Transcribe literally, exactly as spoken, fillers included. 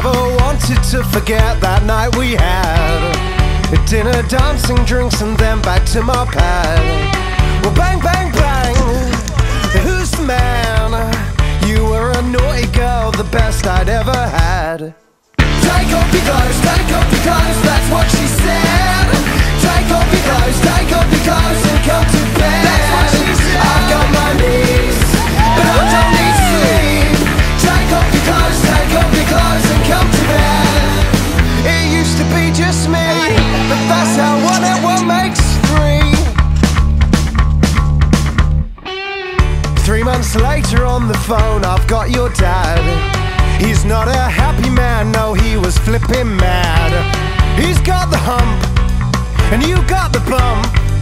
never wanted to forget that night we had. Dinner, dancing, drinks, and then back to my pad. Well, bang, bang, bang, who's the man? You were a naughty girl, the best I'd ever had. Take off your clothes, take off your clothes, that's what she said. Take off your clothes, take off your clothes and come to bed. That's what she said. I've got my needs, but I don't need sleep. Take off your clothes, take off your clothes and come to bed. It used to be just me, but that's how one and one makes three. Three months later on the phone, I've got your dad. He's not a happy man, no, he was flipping mad. He's got the hump, and you got the bump.